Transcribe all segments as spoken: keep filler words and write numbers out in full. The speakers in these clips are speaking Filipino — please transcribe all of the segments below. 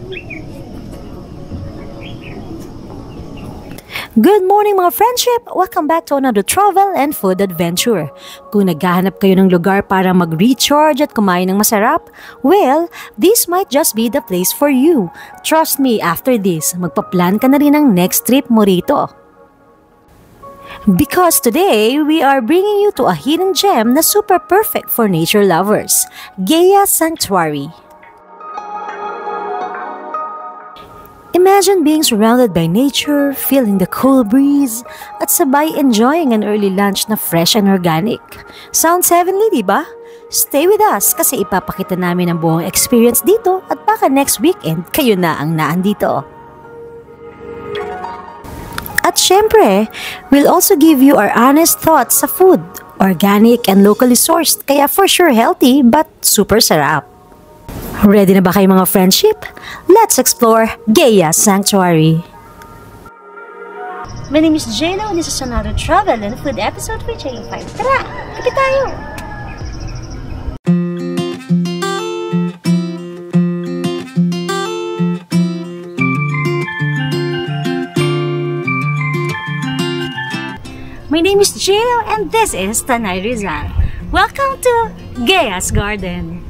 Good morning mga friendship! Welcome back to another travel and food adventure. Kung naghahanap kayo ng lugar para mag-recharge at kumain ng masarap, well, this might just be the place for you. Trust me, after this, magpa-plan ka na rin ng next trip mo rito. Because today, we are bringing you to a hidden gem na super perfect for nature lovers, Gaia Sanctuary. Imagine being surrounded by nature, feeling the cool breeze, at sabay enjoying an early lunch na fresh and organic. Sounds heavenly, di ba? Stay with us kasi ipapakita namin ang buong experience dito at baka next weekend kayo na ang naandito. At syempre, we'll also give you our honest thoughts sa food. Organic and locally sourced, kaya for sure healthy but super sarap. Ready na ba kayo mga friendship? Let's explore Gaia Sanctuary. My name is Jaylo and this is another travel and food episode for Jaylo five. Tara, kapit tayo! My name is Jaylo and this is Tanay Rizal. Welcome to Gaia's Garden.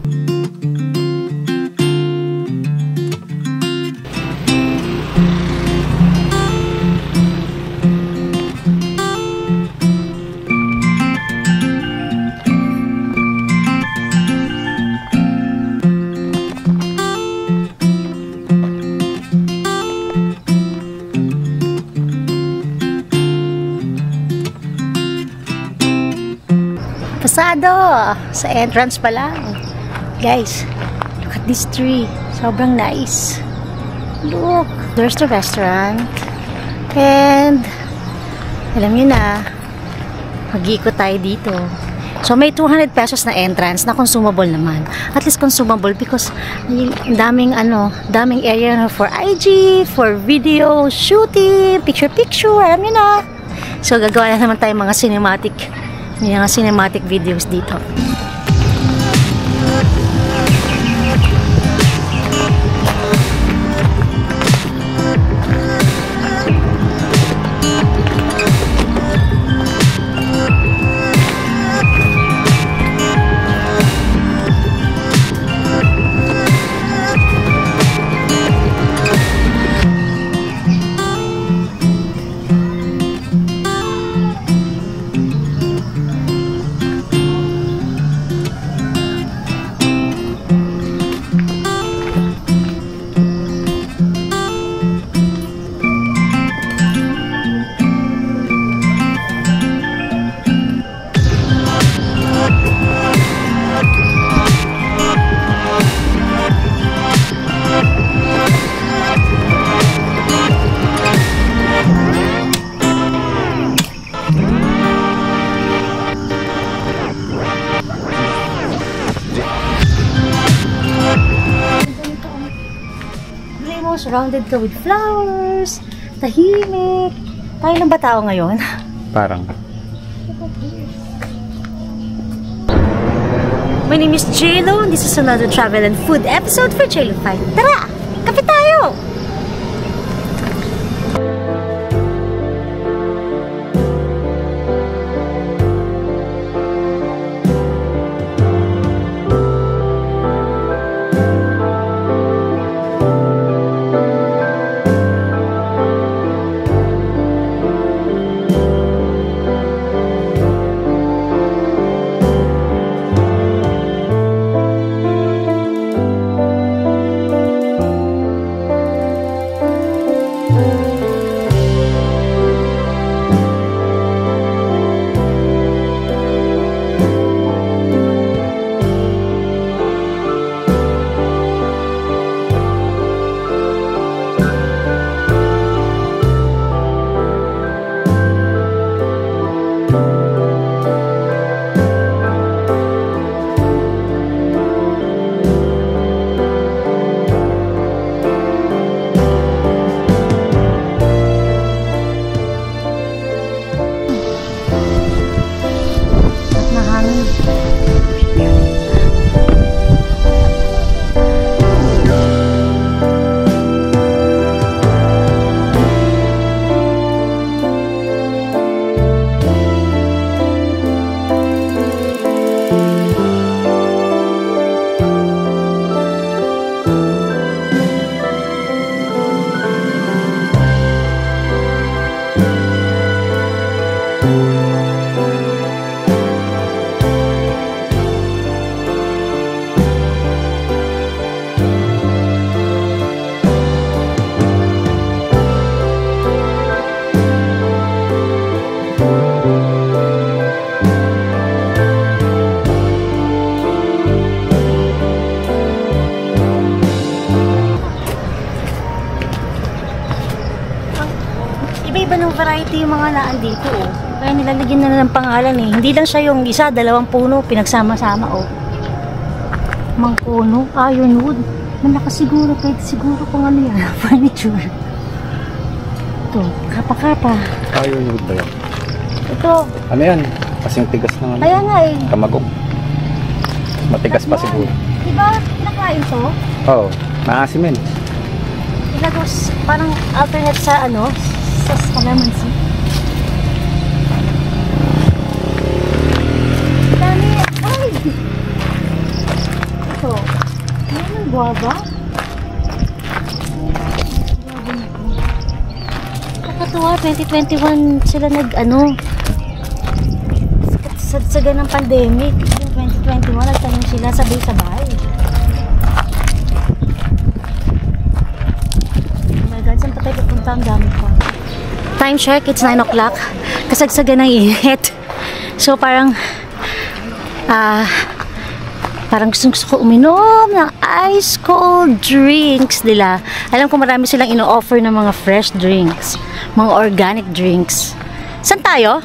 Pasado sa entrance pa lang. Guys, look at this tree. Sobrang nice. Look, there's the restaurant. And alam niyo na, mag-iikot tayo dito. So may two hundred pesos na entrance na consumable naman. At least consumable because daming ano, daming area na for I G, for video shooting, picture picture, alam niyo na. So gagawa na naman tayo mga cinematic May mga cinematic videos dito. Surrounded ka with flowers, tahimik. Tayo lang ba tao ngayon? Parang. My name is Jaylo and this is another travel and food episode for Jaylo five. Tara! Kapit tayo! variety yung mga naan dito, oh. Kaya nilalagyan na ng pangalan, eh. Hindi lang siya yung isa, dalawang puno, pinagsama-sama, oh. Mangkono, ironwood. Malakasiguro, kahit siguro kung ano yan, furniture. Ito, kapa-kapa. Ironwood ba yan? Ito. Ano yan? Kasing tigas ng ano? Kaya nga, eh. Kamagong. Matigas pa siguro. Diba, pinakain to? Oo, oh, maasim yun. Ilagos, parang alternate sa ano, sa calamansi. Dami, ay! Ito, ano yung guava? Guava na to. Nakatuwa, twenty twenty-one sila nag, ano, sa, sa ganang pandemic, yung twenty twenty-one, nagtanim sila sabay-sabay. Saan pa tayo pupunta? Ang dami pa. Time check, it's nine o'clock. Kasagsagan ng init. So parang ah uh, parang gusto, gusto ko uminom ng ice cold drinks nila. Alam ko marami silang ino-offer ng mga fresh drinks. Mga organic drinks. Saan tayo?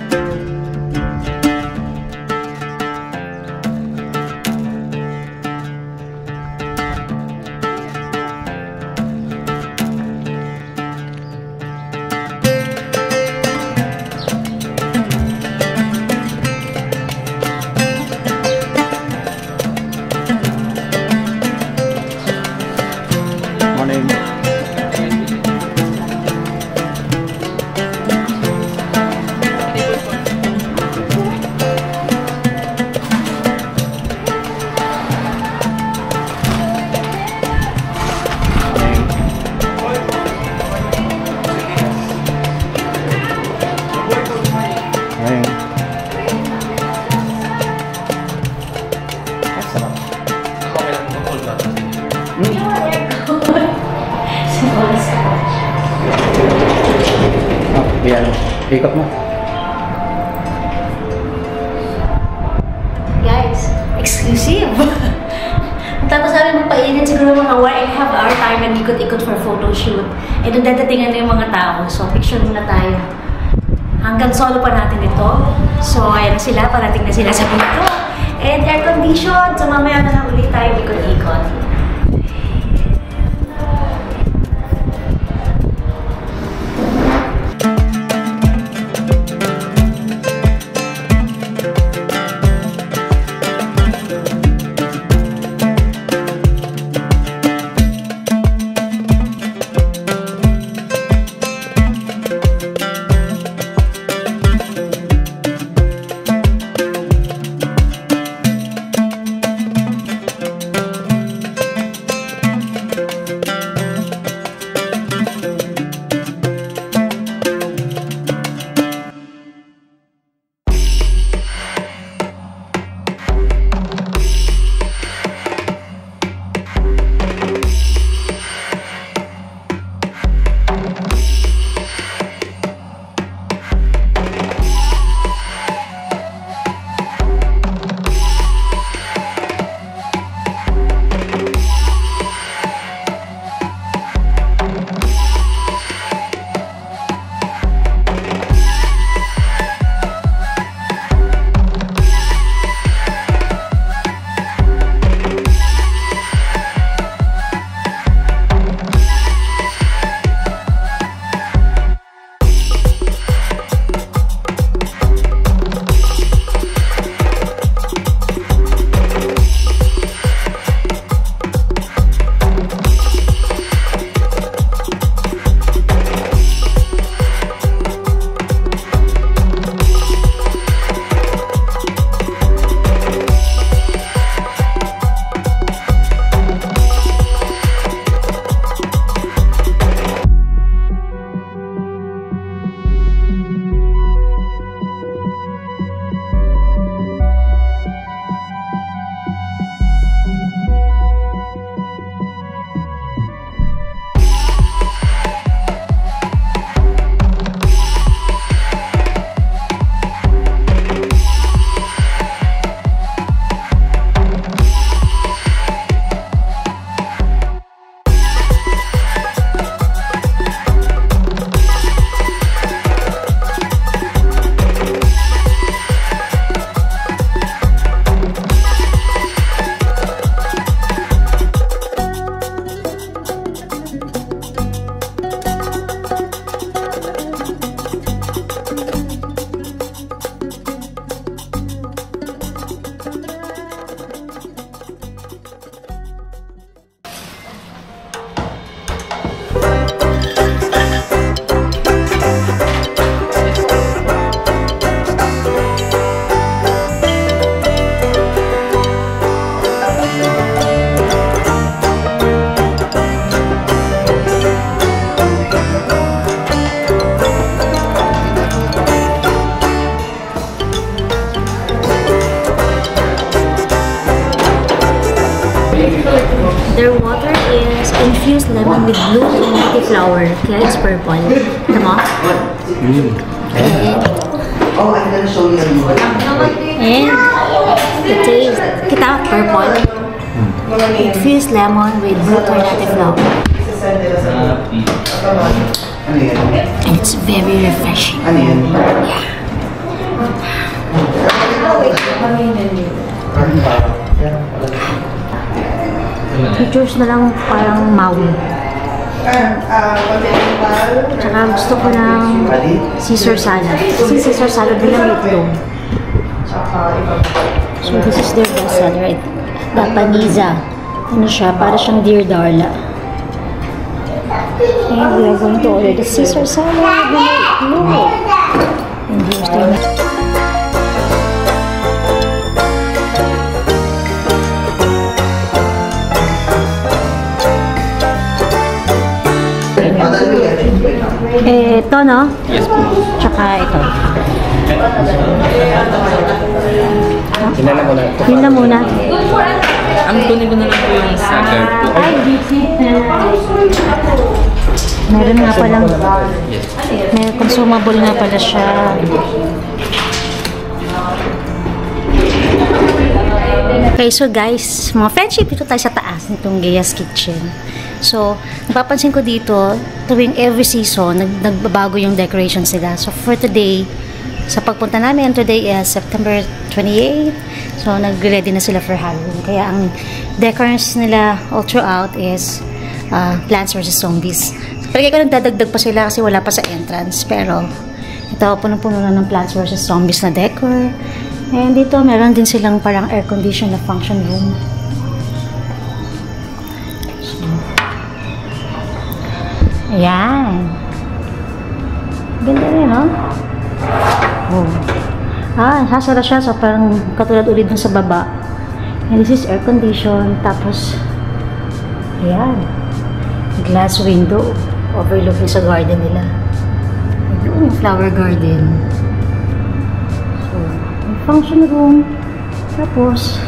Yan, ikot mo. Guys, exclusive! Tapos sabi magpainit siguro mga one and a half hour tayo nag-ikot-ikot for photo shoot. E doon dadatingan na yung mga tao. So, picture muna tayo. Hanggang solo pa natin ito. So, ayan na sila. Parating na sila sa dito. And air condition. So, mamaya na lang ulit tayo ikot-ikot. infused lemon with blue tea flower. Kaya it's purple. Ito mo? Mm. Oh, I'm gonna show you a new one. And the taste. Kita, purple. Infused lemon with blue tea flower. Ano yan? And it's very refreshing. Ano yan? Pictures na lang parang Maui. Tsaka gusto ko ng Caesar salad. Kasi Caesar salad nila may itlog. So this is their best seller, right? The Paniza. Ano siya? Para siyang Dear Darla. And we are going to order the Caesar salad with itlog. And here's their Eh, ito, no? Yes po. Tsaka ito. Yun na lang muna. Yun na muna. Ang kunin ko na lang po yung sagar po. Ay, meron nga palang, may consumable nga pala siya. Okay, so guys, mga friendship, dito tayo sa taas nitong Gaya's Kitchen. So, napapansin ko dito, tuwing every season, nag nagbabago yung decorations nila. So, for today, sa pagpunta namin, today is September twenty-eighth. So, nag-ready na sila for Halloween. Kaya ang decors nila all throughout is uh, Plants versus. Zombies. Pero kaya ko nagdadagdag pa sila kasi wala pa sa entrance. Pero, ito, punong-puno na ng Plants versus. Zombies na decor. And dito, meron din silang parang air condition na function room. Ayan. Ganda rin, no? Oh. Ah, hasara siya. So, parang katulad ulit dun sa baba. And this is air condition. Tapos, ayan. Glass window. Overlooking sa garden nila. Yung flower garden. So, yung function room. Tapos,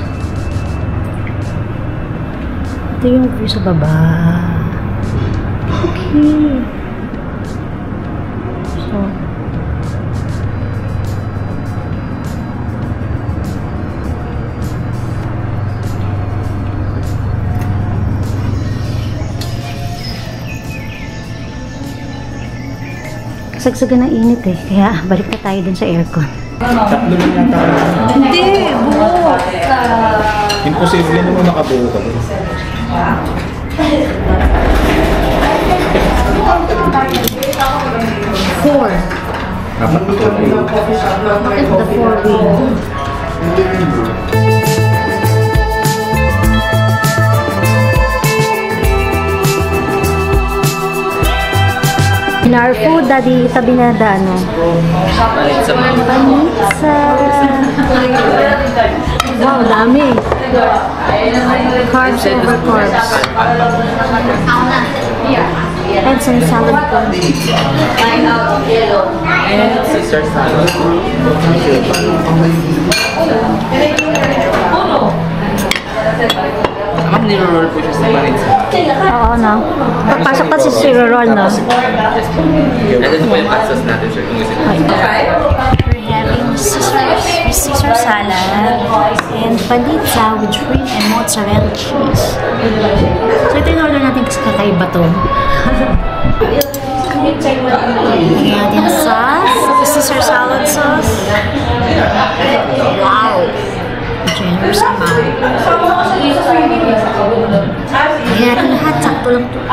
ito yung view sa baba. Okay. So, kasagsagan ng init eh. Kaya balik na tayo dun sa aircon. Tatlo lang yata. Hindi! Buo! Imposible naman makabuo ka. Four. Dapat ito. The four wheel. In our food, daddy, tabi na da, ano? Palit sa mga. Panitsa. Wow, dami. Carbs over carbs. And some salad po. And Caesar salad. Ma'am, niro-roll po siya sa paritsa. Oo, no? Papasok pa si Zero Roll, no? And ito po yung hot sauce natin, sir. Kung gusto niyo. We're having Caesar, Caesar salad and panitsa with shrimp and mozzarella cheese. So ito yung order natin kasi kakaiba to. Lagyan natin sauce, Caesar salad sauce. Wow! Generous amount. Kaya natin lahat, sakto lang to.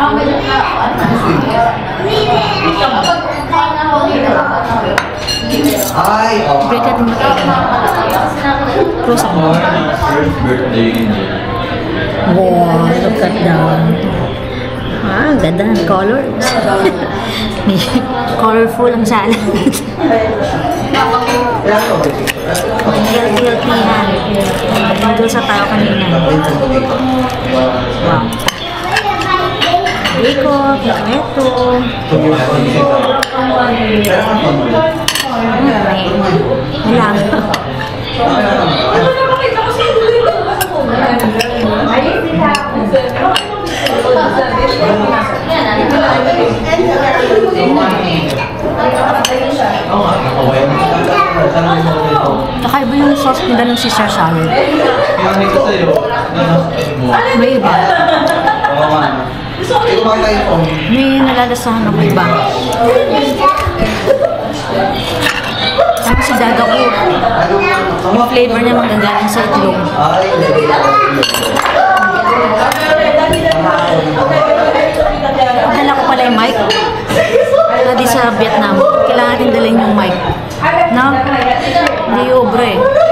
Ay, oh. Break natin yung egg. Close up. Wow, look at that. Ah, ang ganda ng colors. Colorful ang salad. Healthy-healthy yan. Nandun sa tayo kanina. Wow. Bacon, tomato. Wala. Kakaiba yung sauce nila ng Caesar salad. May iba. May nalalasahan ng iba. Parang si Dada ko, yung flavor niya magagaling sa itlog. Dala ko pala yung mic. Dati sa Vietnam, kailangan natin dalhin yung mic. No? Hindi ubre.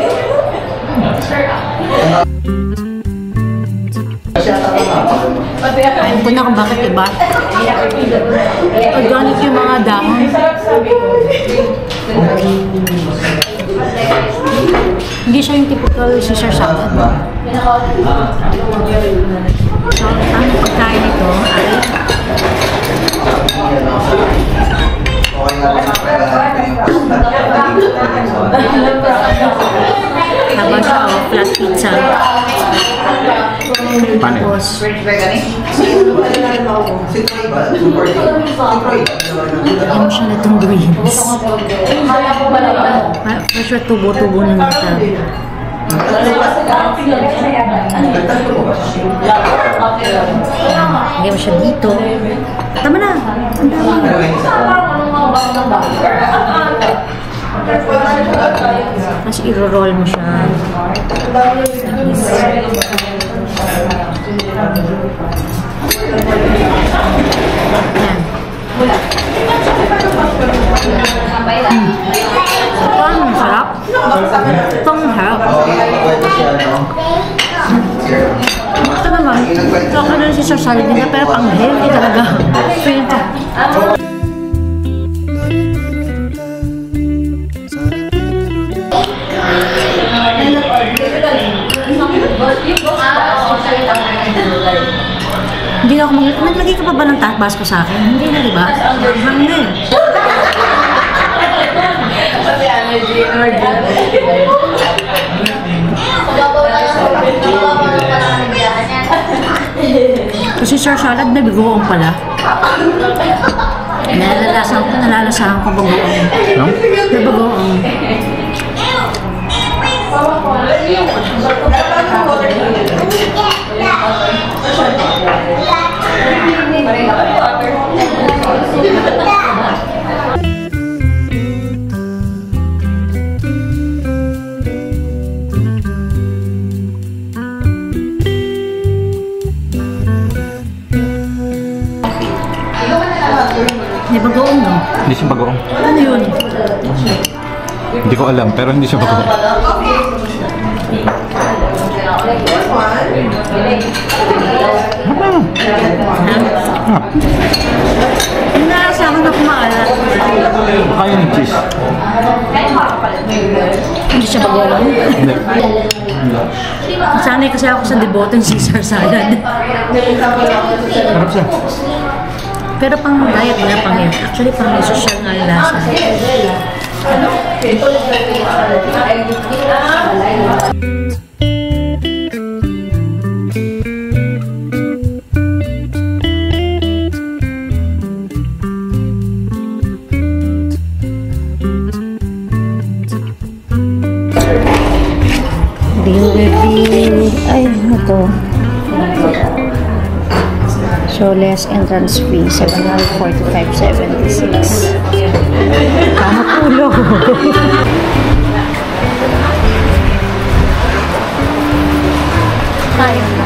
Ayun ko na kung bakit iba. Organic yung mga dahon. Hindi siya yung typical Caesar salad. So, ang pagkain ito ay haba siya o flat pizza. Tapos lagyan mo siya na itong greens. Para siya tubo-tubo ng nata. Lagyan mo siya dito. Tama na! Ang dami. Tapos i-roll mo siya. Yan. Hmm. Ito ang harap. Ito ang harap. Ito naman. Ito ako na si Caesar salad nila pero pang healthy talaga. Feel ko. Hindi na ako mag- naglagay ka pa ba ng Tabasco sa akin? Hindi na, diba? Hindi. Kasi Caesar salad na bigoong pala. Nalalasahan ko, nalalasahan ko bagoong. No? Na bagoong. May bagoong, no? Hindi siya bagoong. Ano yun? Hindi ko alam, pero hindi siya bagoong. Yung nalasahan na kumaalat. Baka yun yung cheese. Hindi siya bagoong. Hindi. Sanay kasi ako sa deboteng Caesar salad. Harap siya. Pero pang diet na pang yun. Actually, pang social nga yung lasa. Delivery. Ay, ano to? So, less entrance fee, seven hundred forty-five seventy-six. Kamakulo! Tayo na.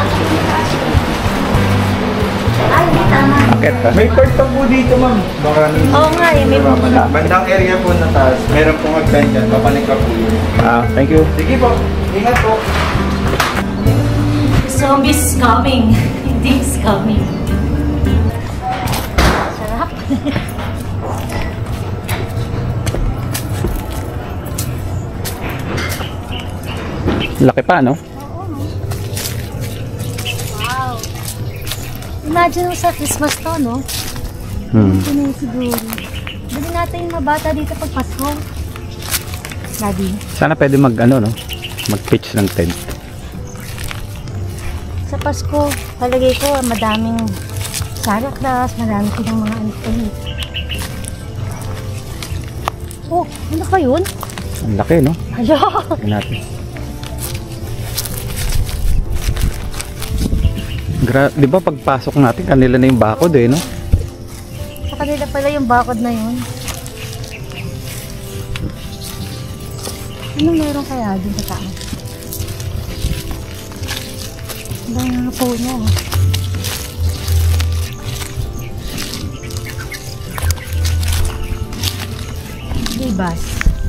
Ay, tama. Akit ka. May part pa po dito, ma'am. Baka Oo nga eh, may mga. bandang area po na taas. Meron pong hagdan dyan. Papanik ka po yun. Ah, thank you. Sige po. Ingat po. Zombies coming. Hindi is coming. Sarap. Laki pa, no? Wow. Imagine mo sa Christmas to, no? Hmm. Ito na yung siguro. Dali natin yung mabata dito pag Pasko. Daddy. Sana pwede mag, ano, no? Mag-pitch ng tent. Sa Pasko, palagay ko madaming saraplas, madami silang mga ano. Oh, ano ka yun? Ang laki, no? Hala! Tingnan natin. Gra di ba pagpasok natin, kanila na yung bakod eh, no? Sa kanila pala yung bakod na yun. Ano meron kaya dun sa taas? Ang po niya. Libas.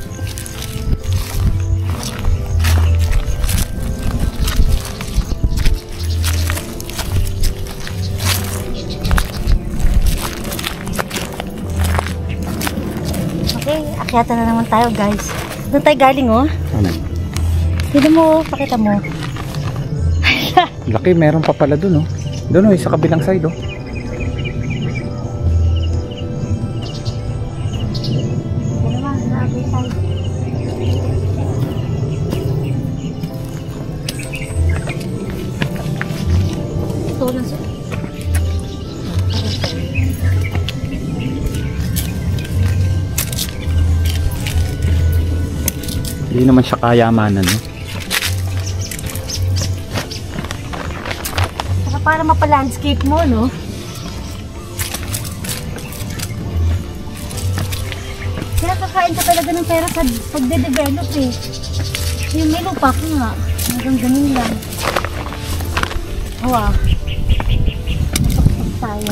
Okay, akyatan na naman tayo guys. Doon tayo galing oh. Ano? Tignan mo, pakita mo. Laki, meron pa pala dun, oh. Doon, oh, sa kabilang side, oh. Ito naman, naabay tayo. Ito lang siya. Hindi naman siya kayamanan, no? Saka para mapalandscape mo, no? Kaya kakain ka talaga ng pera sa pagde-develop eh. Yung may lupa ko nga. Hanggang ganun lang. Hawa. Masaksak tayo.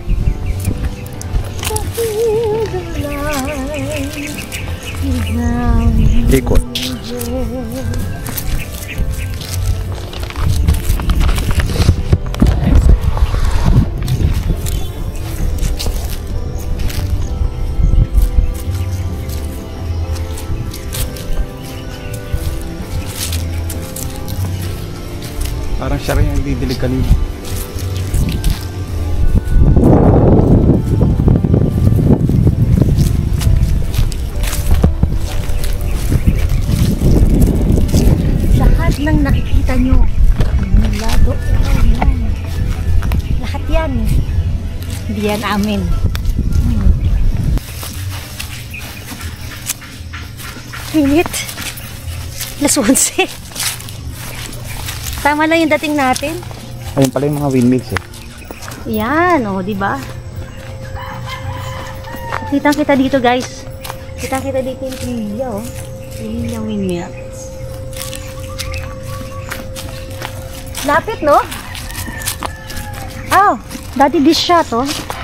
Ikot. Parang siya rin yung didilig kanina. Lahat ng nakikita nyo, mula doon, yan. Lahat yan. Hindi yan amin. Hmm. Init. Alas onse. Tama lang yung dating natin. Ayun pala yung mga windmills, eh. Yan, oh, di ba? Kitang-kita dito, guys. Kitang-kita dito yung Trinilla, oh. Trinilla windmills. Lapit, no? Oh, dati dish shot, oh.